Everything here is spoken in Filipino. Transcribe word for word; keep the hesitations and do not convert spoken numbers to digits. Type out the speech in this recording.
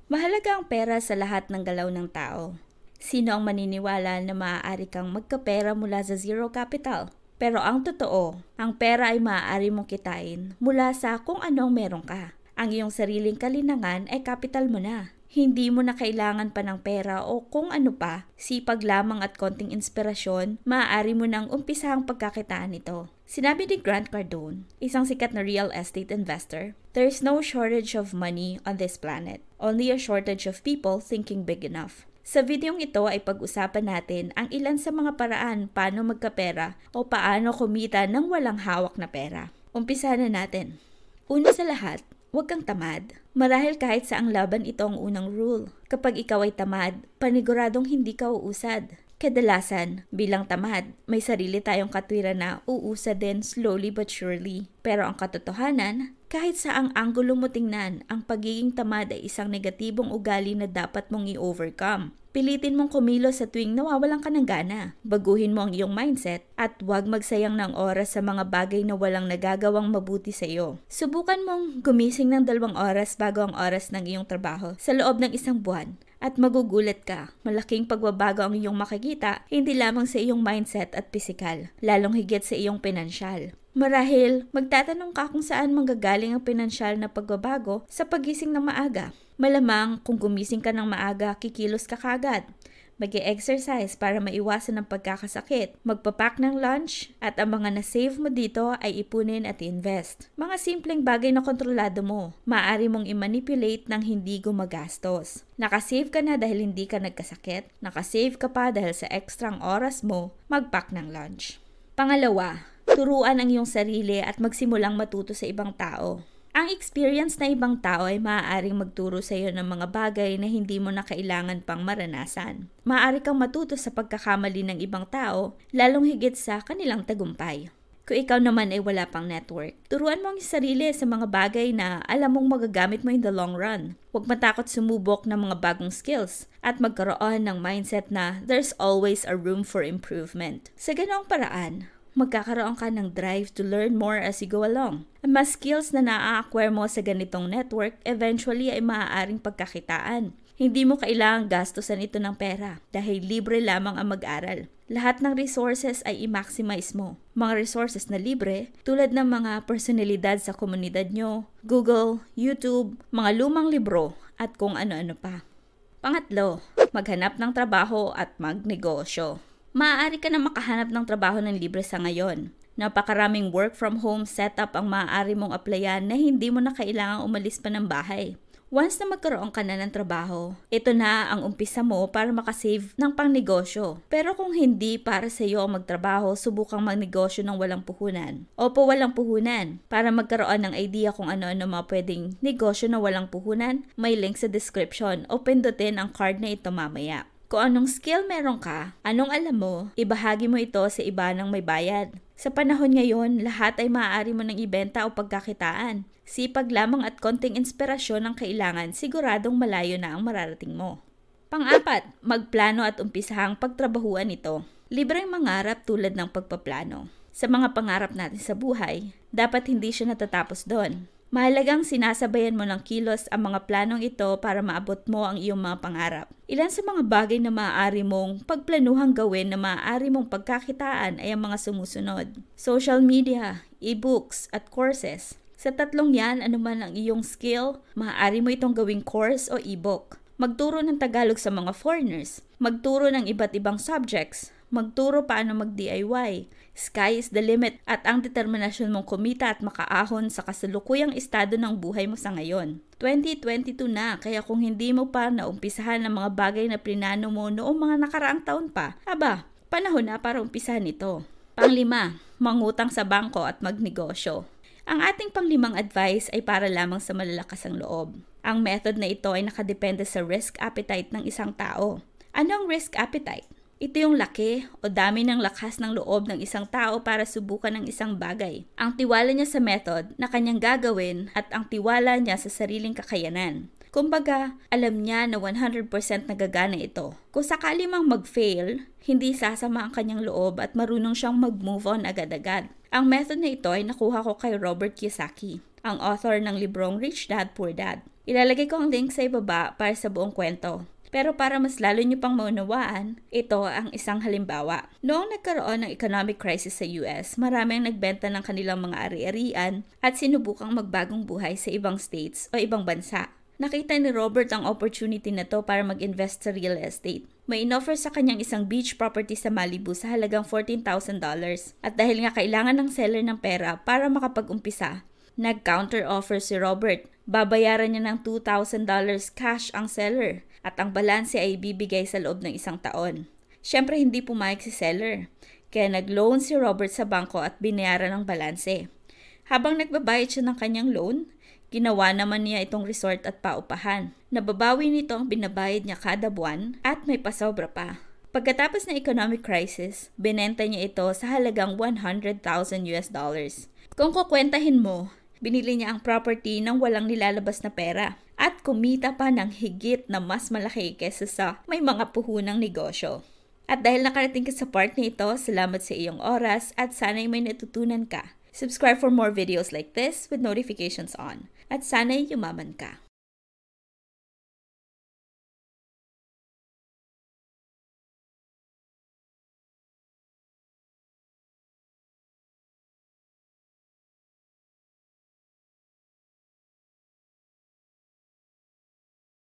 Mahalaga ang pera sa lahat ng galaw ng tao. Sino ang maniniwala na maaari kang magkapera mula sa zero capital? Pero ang totoo, ang pera ay maaari mong kitain mula sa kung anong meron ka. Ang iyong sariling kalinangan ay capital mo na. Hindi mo na kailangan pa ng pera o kung ano pa, sipag lamang at konting inspirasyon, maaari mo nang umpisa ang pagkakitaan nito. Sinabi ni Grant Cardone, isang sikat na real estate investor, "There's no shortage of money on this planet, only a shortage of people thinking big enough." Sa videong ito ay pag-usapan natin ang ilan sa mga paraan paano magkapera o paano kumita ng walang hawak na pera. Umpisa na natin. Una sa lahat, huwag kang tamad. Marahil kahit sa ang laban ito ang unang rule. Kapag ikaw ay tamad, paniguradong hindi ka uusad. Kadalasan, bilang tamad, may sarili tayong katwiran na uusad din slowly but surely. Pero ang katotohanan, kahit sa ang anggulo mo tingnan, ang pagiging tamad ay isang negatibong ugali na dapat mong i-overcome. Pilitin mong kumilos sa tuwing nawawalan ka ng gana. Baguhin mo ang iyong mindset at huwag magsayang ng oras sa mga bagay na walang nagagawang mabuti sa iyo. Subukan mong gumising ng dalawang oras bago ang oras ng iyong trabaho sa loob ng isang buwan. At magugulat ka, malaking pagbabago ang iyong makikita, hindi lamang sa iyong mindset at pisikal, lalong higit sa iyong pinansyal. Marahil, magtatanong ka kung saan manggagaling ang pinansyal na pagbabago sa pagising ng maaga. Malamang, kung gumising ka ng maaga, kikilos ka kagad. Mag-e-exercise para maiwasan ang pagkakasakit, magpapak ng lunch, at ang mga na-save mo dito ay ipunin at invest. Mga simpleng bagay na kontrolado mo, maaari mong i-manipulate ng hindi gumagastos. Nakasave ka na dahil hindi ka nagkasakit, nakasave ka pa dahil sa ekstrang oras mo, magpack ng lunch. Pangalawa, turuan ang iyong sarili at magsimulang matuto sa ibang tao. Ang experience na ibang tao ay maaaring magturo sa iyo ng mga bagay na hindi mo na kailangan pang maranasan. Maaari kang matuto sa pagkakamali ng ibang tao, lalong higit sa kanilang tagumpay. Kung ikaw naman ay wala pang network, turuan mo ang sarili sa mga bagay na alam mong magagamit mo in the long run. Huwag matakot sumubok ng mga bagong skills at magkaroon ng mindset na there's always a room for improvement. Sa ganoong paraan, magkakaroon ka ng drive to learn more as you go along. Ang mas skills na naa-acquire mo sa ganitong network, eventually ay maaaring pagkakitaan. Hindi mo kailangang gastusan ito ng pera dahil libre lamang ang mag-aral. Lahat ng resources ay i-maximize mo. Mga resources na libre tulad ng mga personalidad sa komunidad nyo, Google, YouTube, mga lumang libro at kung ano-ano pa. Pangatlo, maghanap ng trabaho at magnegosyo. Maaari ka na makahanap ng trabaho ng libre sa ngayon. Napakaraming work from home setup ang maaari mong applyan na hindi mo na kailangang umalis pa ng bahay. Once na magkaroon ka na ng trabaho, ito na ang umpisa mo para makasave ng pangnegosyo. Pero kung hindi para sa iyo ang magtrabaho, subukang magnegosyo ng walang puhunan. Opo, walang puhunan. Para magkaroon ng idea kung ano-ano mga pwedeng negosyo na walang puhunan, may link sa description o pindutin ang card na ito mamaya. Kung anong skill meron ka, anong alam mo, ibahagi mo ito sa iba ng may bayad. Sa panahon ngayon, lahat ay maaari mo ng ibenta o pagkakitaan. Sipag lamang at konting inspirasyon ang kailangan, siguradong malayo na ang mararating mo. Pang-apat, magplano at umpisahang pagtrabahuan ito. Libreng mangarap tulad ng pagpaplano. Sa mga pangarap natin sa buhay, dapat hindi siya natatapos doon. Mahalagang sinasabayan mo ng kilos ang mga planong ito para maabot mo ang iyong mga pangarap. Ilan sa mga bagay na maaari mong pagplanuhang gawin na maaari mong pagkakitaan ay ang mga sumusunod. Social media, e-books, at courses. Sa tatlong yan, anuman ang iyong skill, maaari mo itong gawing course o e-book. Magturo ng Tagalog sa mga foreigners. Magturo ng iba't ibang subjects. Magturo paano mag-D I Y. Sky is the limit at ang determinasyon mong kumita at makaahon sa kasalukuyang estado ng buhay mo sa ngayon. twenty twenty-two na, kaya kung hindi mo pa naumpisahan ang mga bagay na plinano mo noong mga nakaraang taon pa, aba, panahon na para umpisahan ito. Panglima, mangutang sa bangko at magnegosyo. Ang ating panglimang advice ay para lamang sa malalakas ang loob. Ang method na ito ay nakadepende sa risk appetite ng isang tao. Ano ang risk appetite? Ito yung laki o dami ng lakas ng loob ng isang tao para subukan ng isang bagay. Ang tiwala niya sa method na kanyang gagawin at ang tiwala niya sa sariling kakayanan. Kumbaga, alam niya na one hundred percent nagagana ito. Kung sakali mang mag-fail, hindi sasama ang kanyang loob at marunong siyang mag-move on agad-agad. Ang method na ito ay nakuha ko kay Robert Kiyosaki, ang author ng librong Rich Dad, Poor Dad. Ilalagay ko ang link sa ibaba para sa buong kwento. Pero para mas lalo nyo pang maunawaan, ito ang isang halimbawa. Noong nagkaroon ng economic crisis sa U S, marami ang nagbenta ng kanilang mga ari-arian at sinubukang magbagong buhay sa ibang states o ibang bansa. Nakita ni Robert ang opportunity na to para mag-invest sa real estate. May inoffer sa kanyang isang beach property sa Malibu sa halagang fourteen thousand dollars. At dahil nga kailangan ng seller ng pera para makapag-umpisa, nag-counter offer si Robert. Babayaran niya ng two thousand dollars cash ang seller at ang balanse ay ibibigay sa loob ng isang taon. Siyempre hindi pumayag si seller, kaya nag-loan si Robert sa bangko at binayaran ang balanse. Habang nagbabayad siya ng kanyang loan, ginawa naman niya itong resort at paupahan. Nababawi nito ang binabayad niya kada buwan at may pasobra pa. Pagkatapos ng economic crisis, binenta niya ito sa halagang one hundred thousand US dollars. Kung kukwentahin mo, binili niya ang property ng walang nilalabas na pera at kumita pa ng higit na mas malaki kesa sa may mga puhunang negosyo. At dahil nakarating ka sa part na ito, salamat sa iyong oras at sana'y may natutunan ka. Subscribe for more videos like this with notifications on. At sana'y yumaman ka.